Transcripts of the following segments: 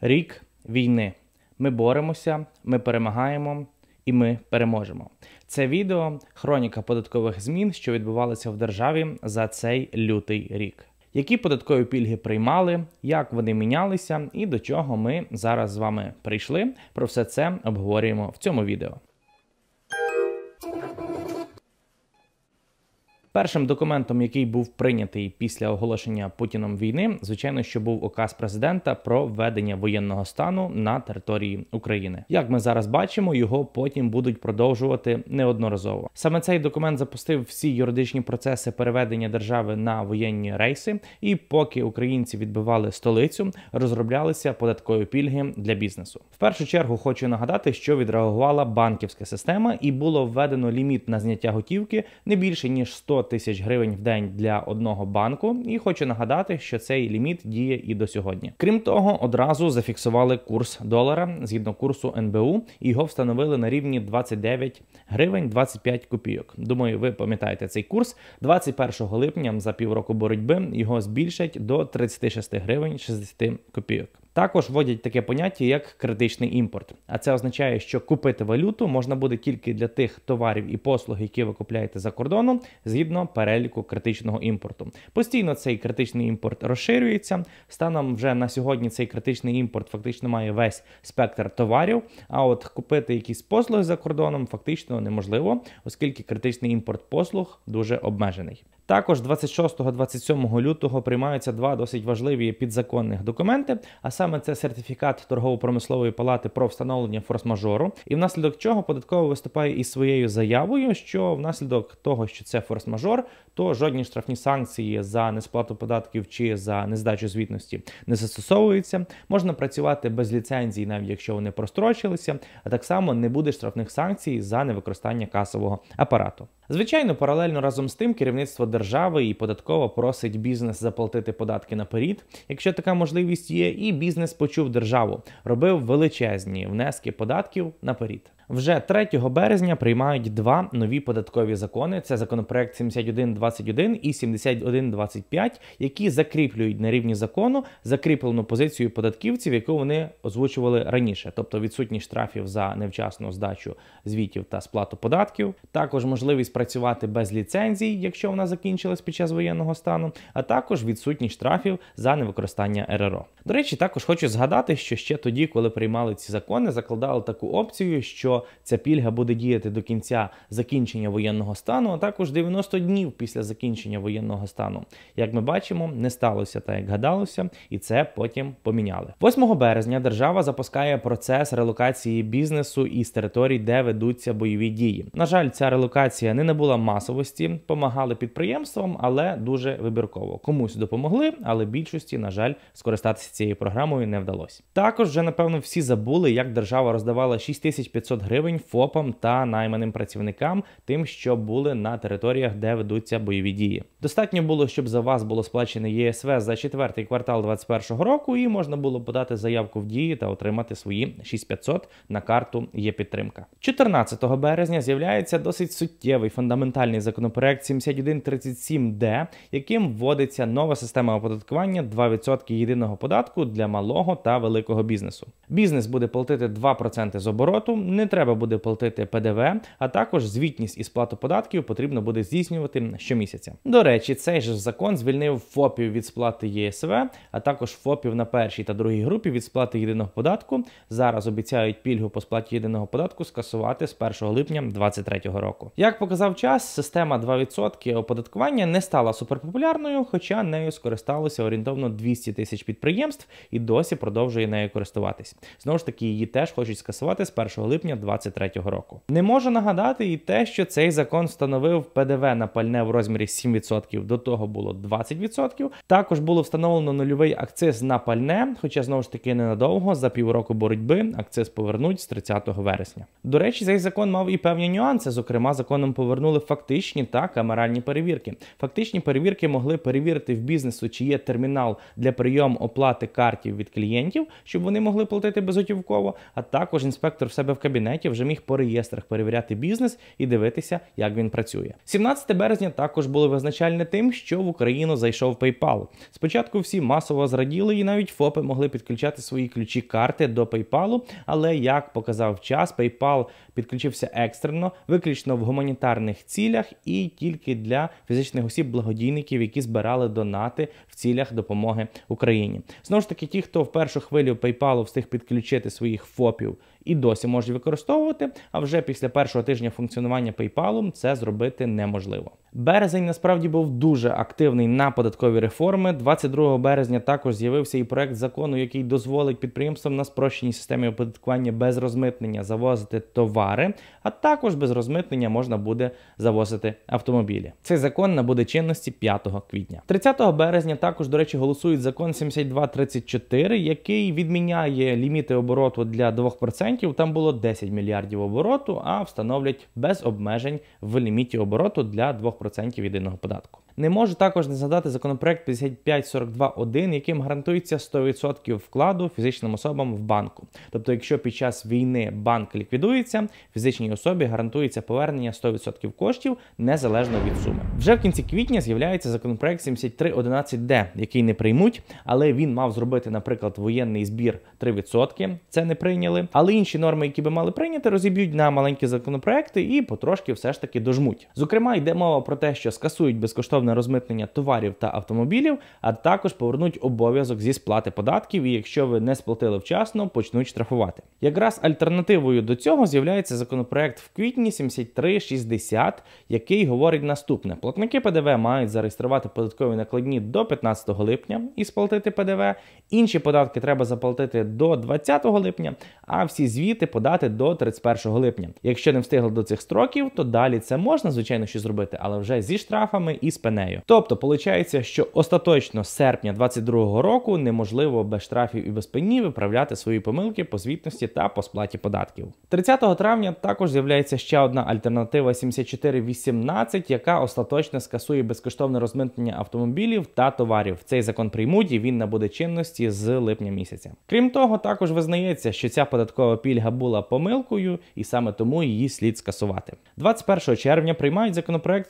Рік війни. Ми боремося, ми перемагаємо і ми переможемо. Це відео – хроніка податкових змін, що відбувалися в державі за цей лютий рік. Які податкові пільги приймали, як вони мінялися і до чого ми зараз з вами прийшли. Про все це обговорюємо в цьому відео. Першим документом, який був прийнятий після оголошення Путіном війни, звичайно, що був указ президента про введення воєнного стану на території України. Як ми зараз бачимо, його потім будуть продовжувати неодноразово. Саме цей документ запустив всі юридичні процеси переведення держави на воєнні рейси, і поки українці відбивали столицю, розроблялися податкові пільги для бізнесу. В першу чергу хочу нагадати, що відреагувала банківська система і було введено ліміт на зняття готівки не більше, ніж 100 тисяч гривень в день для одного банку, і хочу нагадати, що цей ліміт діє і до сьогодні. Крім того, одразу зафіксували курс долара згідно курсу НБУ, і його встановили на рівні 29 гривень 25 копійок. Думаю, ви пам'ятаєте цей курс. 21 липня за півроку боротьби його збільшать до 36 гривень 60 копійок. Також вводять таке поняття, як критичний імпорт. А це означає, що купити валюту можна буде тільки для тих товарів і послуг, які ви купляєте за кордоном, згідно переліку критичного імпорту. Постійно цей критичний імпорт розширюється. Станом вже на сьогодні цей критичний імпорт фактично має весь спектр товарів, а от купити якісь послуги за кордоном фактично неможливо, оскільки критичний імпорт послуг дуже обмежений. Також 26-27 лютого приймаються два досить важливі підзаконних документи, а саме це сертифікат Торгово-промислової палати про встановлення форс-мажору, і внаслідок чого податкова виступає із своєю заявою, що внаслідок того, що це форс-мажор, то жодні штрафні санкції за несплату податків чи за нездачу звітності не застосовуються, можна працювати без ліцензій, навіть якщо вони прострочилися, а так само не буде штрафних санкцій за невикористання касового апарату. Звичайно, паралельно разом з тим керівництво держави і податкова просить бізнес заплатити податки наперед, якщо така можливість є, і бізнес почув державу, робив величезні внески податків наперед. Вже 3 березня приймають два нові податкові закони. Це законопроект 7121 і 7125, які закріплюють на рівні закону закріплену позицію податківців, яку вони озвучували раніше. Тобто відсутність штрафів за невчасну здачу звітів та сплату податків, також можливість працювати без ліцензій, якщо вона закінчилась під час воєнного стану, а також відсутність штрафів за невикористання РРО. До речі, також хочу згадати, що ще тоді, коли приймали ці закони, закладали таку опцію, що ця пільга буде діяти до кінця закінчення воєнного стану, а також 90 днів після закінчення воєнного стану. Як ми бачимо, не сталося так, як гадалося, і це потім поміняли. 8 березня держава запускає процес релокації бізнесу із територій, де ведуться бойові дії. На жаль, ця релокація не набула масовості, помагали підприємствам, але дуже вибірково. Комусь допомогли, але більшості, на жаль, скористатися цією програмою не вдалося. Також вже, напевно, всі забули, як держава роздавала 6500 гривень ФОПам та найманим працівникам, тим, що були на територіях, де ведуться бойові дії. Достатньо було, щоб за вас було сплачено ЄСВ за 4-й квартал 2021 року, і можна було подати заявку в дії та отримати свої 6500 на карту «Є-підтримка». 14 березня з'являється досить суттєвий фундаментальний законопроект 7137-Д, яким вводиться нова система оподаткування 2% єдиного податку для малого та великого бізнесу. Бізнес буде платити 2% з обороту, не треба буде платити ПДВ, а також звітність і сплату податків потрібно буде здійснювати щомісяця. До речі, цей же закон звільнив ФОПів від сплати ЄСВ, а також ФОПів на першій та другій групі від сплати єдиного податку. Зараз обіцяють пільгу по сплаті єдиного податку скасувати з 1 липня 2023 року. Як показав час, система 2% оподаткування не стала суперпопулярною, хоча нею скористалося орієнтовно 200 тисяч підприємств і досі продовжує нею користуватись. Знову ж таки, її теж хочуть скасувати з 1 липня 2023 року. Не можу нагадати і те, що цей закон встановив ПДВ на пальне в розмірі 7%, до того було 20%. Також було встановлено нульовий акциз на пальне, хоча, знову ж таки, ненадовго, за півроку боротьби акциз повернуть з 30 вересня. До речі, цей закон мав і певні нюанси, зокрема, законом повернули фактичні та камеральні перевірки. Фактичні перевірки могли перевірити в бізнесу, чи є термінал для прийому оплати картів від клієнтів, щоб вони могли платити сплатити безготівково, а також інспектор в себе в кабінеті вже міг по реєстрах перевіряти бізнес і дивитися, як він працює. 17 березня також було визначальне тим, що в Україну зайшов PayPal. Спочатку всі масово зраділи і навіть ФОПи могли підключати свої ключі карти до PayPal, але, як показав час, PayPal підключився екстрено, виключно в гуманітарних цілях і тільки для фізичних осіб-благодійників, які збирали донати в цілях допомоги Україні. Знову ж таки, ті, хто в першу хвилю PayPal встиг підключити своїх ФОПів і досі можуть використовувати, а вже після першого тижня функціонування PayPal це зробити неможливо. Березень насправді був дуже активний на податкові реформи. 22 березня також з'явився і проект закону, який дозволить підприємствам на спрощеній системі оподаткування без розмитнення завозити товари, а також без розмитнення можна буде завозити автомобілі. Цей закон набуде чинності 5 квітня. 30 березня також, до речі, голосують закон 7234, який відміняє ліміти обороту для 2%. Там було 10 мільярдів обороту, а встановлять без обмежень в ліміті обороту для 2% єдиного податку. Не можу також не згадати законопроект 5542.1, яким гарантується 100% вкладу фізичним особам в банку. Тобто, якщо під час війни банк ліквідується, фізичній особі гарантується повернення 100% коштів, незалежно від суми. Вже в кінці квітня з'являється законопроект 7311D, який не приймуть, але він мав зробити, наприклад, воєнний збір 3%, це не прийняли. Але інші норми, які би мали прийняти, розіб'ють на маленькі законопроекти і потрошки все ж таки дожмуть. Зокрема, йде мова про те, що скасують безкоштовне розмитнення товарів та автомобілів, а також повернуть обов'язок зі сплати податків, і якщо ви не сплатили вчасно, почнуть штрафувати. Якраз альтернативою до цього з'являється законопроект в квітні 7360, який говорить наступне. Платники ПДВ мають зареєструвати податкові накладні до 15 липня і сплатити ПДВ. Інші податки треба заплатити до 20 липня, а всі звіти подати до 31 липня. Якщо не встигли до цих строків, то далі це можна, звичайно, що зробити, але вже зі штрафами і з пенею. Тобто, виходить, що остаточно з серпня 2022 року неможливо без штрафів і без пені виправляти свої помилки по звітності та по сплаті податків. 30 травня також з'являється ще одна альтернатива 7418, яка остаточно скасує безкоштовне розмитнення автомобілів та товарів. Цей закон приймуть і він набуде чинності з липня місяця. Крім того, також визнається, що ця податкова пільга була помилкою і саме тому її слід скасувати. 21 червня приймають законопроект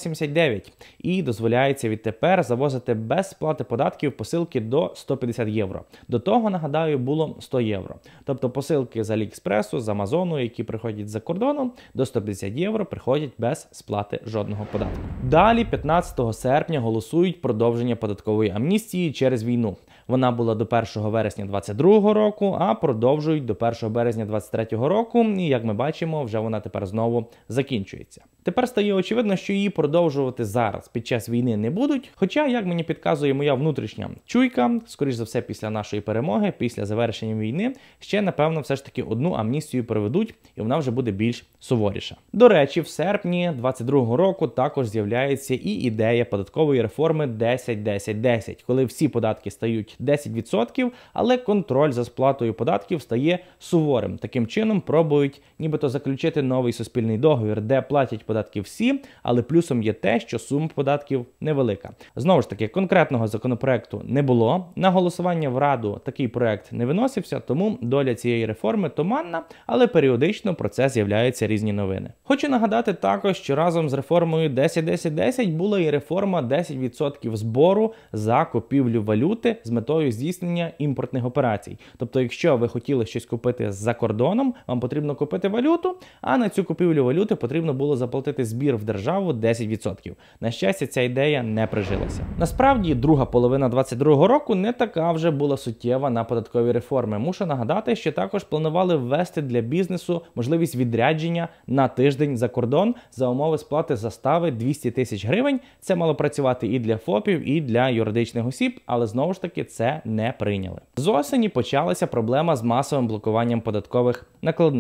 4279 і дозволяється відтепер завозити без сплати податків посилки до 150 євро. До того, нагадаю, було 100 євро. Тобто посилки з Аліекспресу, з Амазону, які приходять за кордоном, до 150 євро приходять без сплати жодного податку. Далі, 15 серпня, голосують продовження податкової амністії через війну. Вона була до 1 вересня 2022 року, а продовжують до 1 березня 2023 року, і, як ми бачимо, вже вона тепер знову закінчується. Тепер стає очевидно, що її продовжувати зараз, під час війни, не будуть, хоча, як мені підказує моя внутрішня чуйка, скоріш за все після нашої перемоги, після завершення війни, ще, напевно, все ж таки одну амністію проведуть, і вона вже буде більш суворіша. До речі, в серпні 2022 року також з'являється і ідея податкової реформи 10-10-10, коли всі податки стають 10%, але контроль за сплатою податків стає суворим. Таким чином пробують нібито заключити новий суспільний договір, де платять податки всі, але плюсом є те, що сума податків невелика. Знову ж таки, конкретного законопроекту не було. На голосування в Раду такий проект не виносився, тому доля цієї реформи туманна, але періодично про це з'являються різні новини. Хочу нагадати також, що разом з реформою 10-10-10 була і реформа 10% збору за купівлю валюти з метою здійснення імпортних операцій. Тобто, якщо ви хотіли щось купити за кордоном, вам потрібно купити валюту, а на цю купівлю валюти потрібно було заплатити збір в державу 10%. На щастя, ця ідея не прижилася. Насправді, друга половина 2022 року не така вже була суттєва на податкові реформи. Мушу нагадати, що також планували ввести для бізнесу можливість відрядження на тиждень за кордон за умови сплати застави 200 тисяч гривень. Це мало працювати і для ФОПів, і для юридичних осіб, але знову ж таки це не прийняли. З осені почалася проблема з масовим блокуванням податкових накладних.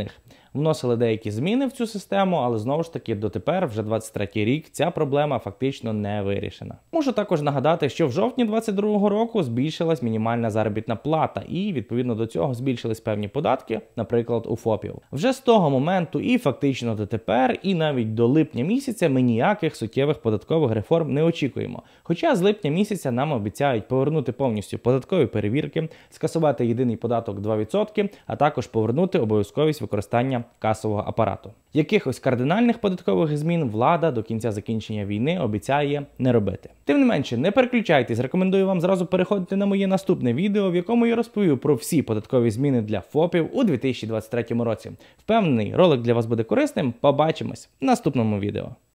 вносили деякі зміни в цю систему, але знову ж таки дотепер, вже 23-й рік, ця проблема фактично не вирішена. Мушу також нагадати, що в жовтні 22-го року збільшилась мінімальна заробітна плата і відповідно до цього збільшились певні податки, наприклад, у ФОПів. Вже з того моменту і фактично дотепер, і навіть до липня місяця ми ніяких суттєвих податкових реформ не очікуємо. Хоча з липня місяця нам обіцяють повернути повністю податкові перевірки, скасувати єдиний податок 2%, а також повернути обов'язковість використання касового апарату. Якихось кардинальних податкових змін влада до кінця закінчення війни обіцяє не робити. Тим не менше, не переключайтесь, рекомендую вам зразу переходити на моє наступне відео, в якому я розповів про всі податкові зміни для ФОПів у 2023 році. Впевнений, ролик для вас буде корисним. Побачимось в наступному відео.